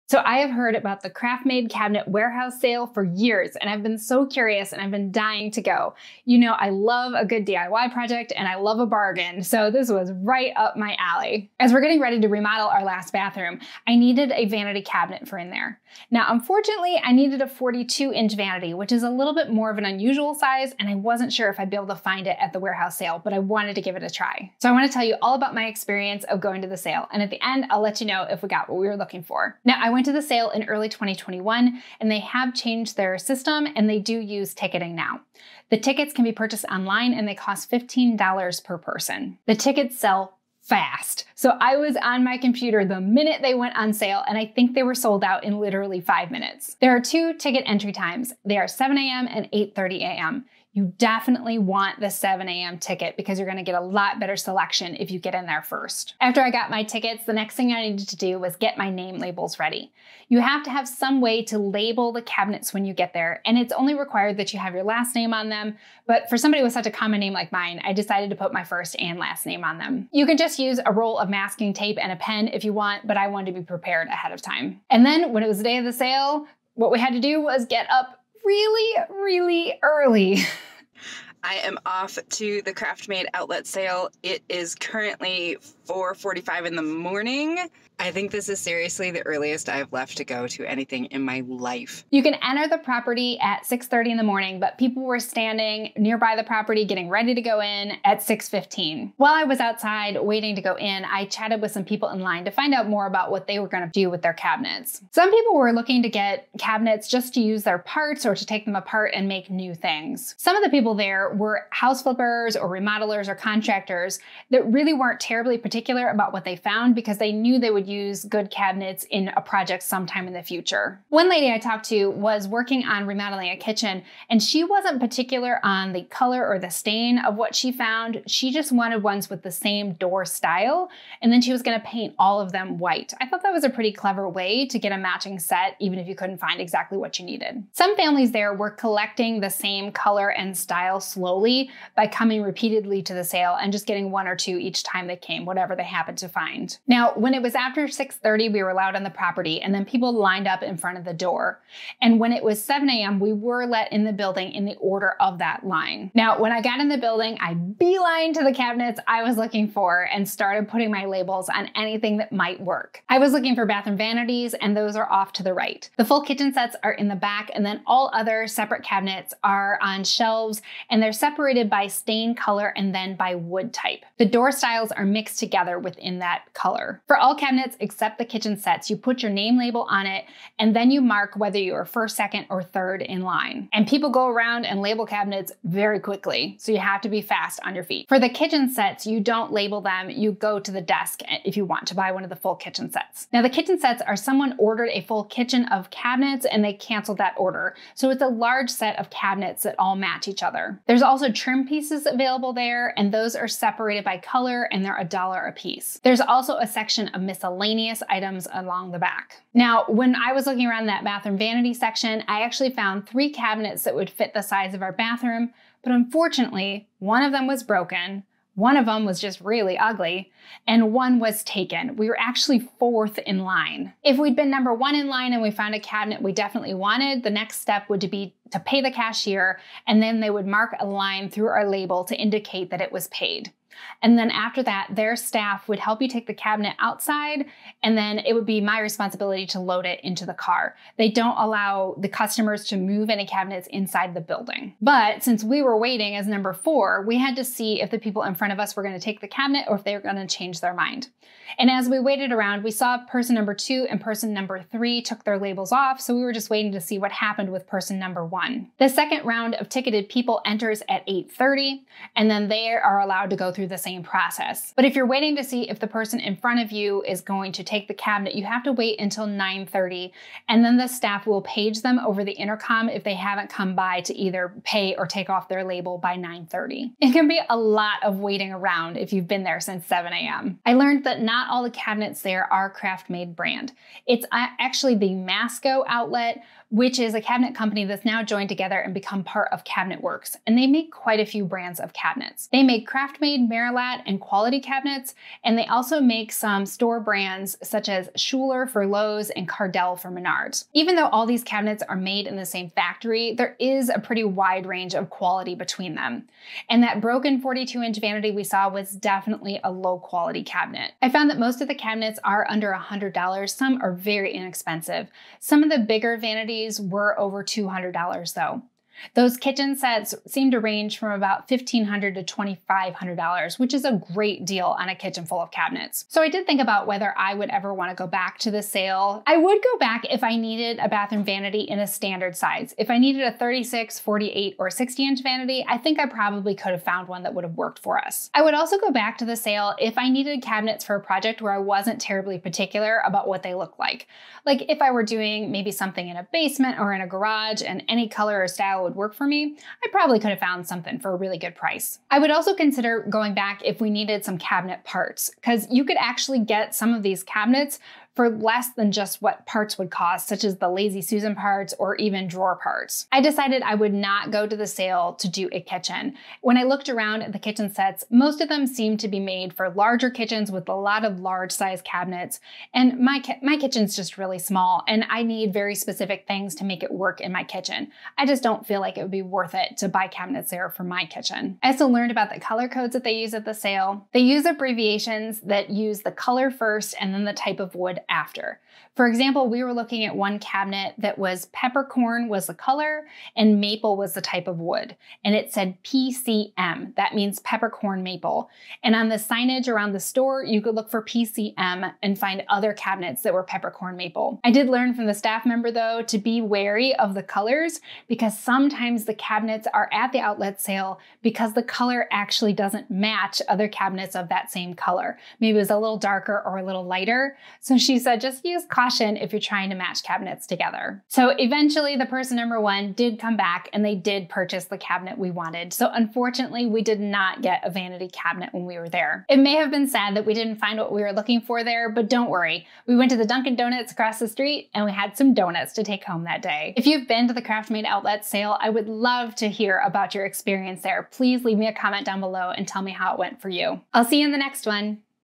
So I have heard about the Kraftmaid Cabinet Warehouse Sale for years, and I've been so curious and I've been dying to go. You know, I love a good DIY project and I love a bargain, so this was right up my alley. As we're getting ready to remodel our last bathroom, I needed a vanity cabinet for in there. Now, unfortunately, I needed a 42-inch vanity, which is a little bit more of an unusual size, and I wasn't sure if I'd be able to find it at the warehouse sale, but I wanted to give it a try. So I want to tell you all about my experience of going to the sale, and at the end, I'll let you know if we got what we were looking for. Now, I went to the sale in early 2021, and they have changed their system, and they do use ticketing now. The tickets can be purchased online, and they cost $15 per person. The tickets sell fast. So I was on my computer the minute they went on sale, and I think they were sold out in literally 5 minutes. There are 2 ticket entry times. They are 7 a.m. and 8:30 a.m. You definitely want the 7 a.m. ticket because you're going to get a lot better selection if you get in there first. After I got my tickets, the next thing I needed to do was get my name labels ready. You have to have some way to label the cabinets when you get there, and it's only required that you have your last name on them, but for somebody with such a common name like mine, I decided to put my first and last name on them. You can just use a roll of masking tape and a pen if you want, but I wanted to be prepared ahead of time. And then when it was the day of the sale, what we had to do was get up really early. I am off to the Kraftmaid outlet sale. It is currently 4:45 in the morning. I think this is seriously the earliest I've left to go to anything in my life. You can enter the property at 6:30 in the morning, but people were standing nearby the property getting ready to go in at 6:15. While I was outside waiting to go in, I chatted with some people in line to find out more about what they were going to do with their cabinets. Some people were looking to get cabinets just to use their parts or to take them apart and make new things. Some of the people there were house flippers or remodelers or contractors that really weren't terribly particular about what they found because they knew they would use good cabinets in a project sometime in the future. One lady I talked to was working on remodeling a kitchen, and she wasn't particular on the color or the stain of what she found. She just wanted ones with the same door style, and then she was going to paint all of them white. I thought that was a pretty clever way to get a matching set, even if you couldn't find exactly what you needed. Some families there were collecting the same color and style slowly by coming repeatedly to the sale and just getting 1 or 2 each time they came, whatever they happened to find. Now, when it was after 6:30, we were allowed on the property, and then people lined up in front of the door. And when it was 7 a.m., we were let in the building in the order of that line. Now, when I got in the building, I beelined to the cabinets I was looking for and started putting my labels on anything that might work. I was looking for bathroom vanities, and those are off to the right. The full kitchen sets are in the back, and then all other separate cabinets are on shelves, and they're separated by stain color and then by wood type. The door styles are mixed together within that color. For all cabinets except the kitchen sets, you put your name label on it, and then you mark whether you are first, second, or third in line. And people go around and label cabinets very quickly, so you have to be fast on your feet. For the kitchen sets, you don't label them, you go to the desk if you want to buy one of the full kitchen sets. Now, the kitchen sets are someone ordered a full kitchen of cabinets and they canceled that order. So it's a large set of cabinets that all match each other. There's also trim pieces available there, and those are separated by color, and they're $1 a piece. There's also a section of miscellaneous items along the back. Now, when I was looking around that bathroom vanity section, I actually found 3 cabinets that would fit the size of our bathroom, but unfortunately, one of them was broken, one of them was just really ugly, and one was taken. We were actually 4th in line. If we'd been number 1 in line and we found a cabinet we definitely wanted, the next step would be to pay the cashier, and then they would mark a line through our label to indicate that it was paid. And then after that, their staff would help you take the cabinet outside, and then it would be my responsibility to load it into the car. They don't allow the customers to move any cabinets inside the building. But since we were waiting as number 4, we had to see if the people in front of us were going to take the cabinet or if they were going to change their mind. And as we waited around, we saw person number 2 and person number 3 took their labels off, so we were just waiting to see what happened with person number 1. The second round of ticketed people enters at 8:30, and then they are allowed to go through the same process. But if you're waiting to see if the person in front of you is going to take the cabinet, you have to wait until 9:30, and then the staff will page them over the intercom if they haven't come by to either pay or take off their label by 9:30. It can be a lot of waiting around if you've been there since 7 a.m. I learned that not all the cabinets there are Kraftmaid brand. It's actually the Masco outlet, which is a cabinet company that's now joined together and become part of Cabinet Works, and they make quite a few brands of cabinets. They make Kraftmaid Merillat and quality cabinets, and they also make some store brands such as Schuler for Lowe's and Cardell for Menards. Even though all these cabinets are made in the same factory, there is a pretty wide range of quality between them. And that broken 42-inch vanity we saw was definitely a low quality cabinet. I found that most of the cabinets are under $100. Some are very inexpensive. Some of the bigger vanities were over $200 though. Those kitchen sets seem to range from about $1,500 to $2,500, which is a great deal on a kitchen full of cabinets. So I did think about whether I would ever want to go back to the sale. I would go back if I needed a bathroom vanity in a standard size. If I needed a 36, 48, or 60-inch vanity, I think I probably could have found one that would have worked for us. I would also go back to the sale if I needed cabinets for a project where I wasn't terribly particular about what they look like. Like if I were doing maybe something in a basement or in a garage and any color or style would work for me, I probably could have found something for a really good price. I would also consider going back if we needed some cabinet parts, because you could actually get some of these cabinets for less than just what parts would cost, such as the Lazy Susan parts or even drawer parts. I decided I would not go to the sale to do a kitchen. When I looked around at the kitchen sets, most of them seemed to be made for larger kitchens with a lot of large size cabinets, and my kitchen's just really small, and I need very specific things to make it work in my kitchen. I just don't feel like it would be worth it to buy cabinets there for my kitchen. I also learned about the color codes that they use at the sale. They use abbreviations that use the color first and then the type of wood after. For example, we were looking at one cabinet that was peppercorn was the color and maple was the type of wood. And it said PCM, that means peppercorn maple. And on the signage around the store, you could look for PCM and find other cabinets that were peppercorn maple. I did learn from the staff member though to be wary of the colors because sometimes the cabinets are at the outlet sale because the color actually doesn't match other cabinets of that same color. Maybe it was a little darker or a little lighter. So she said just use caution if you're trying to match cabinets together. So eventually the person number one did come back and they did purchase the cabinet we wanted. So unfortunately, we did not get a vanity cabinet when we were there. It may have been sad that we didn't find what we were looking for there, but don't worry. We went to the Dunkin' Donuts across the street and we had some donuts to take home that day. If you've been to the Kraftmaid outlet sale, I would love to hear about your experience there. Please leave me a comment down below and tell me how it went for you. I'll see you in the next one.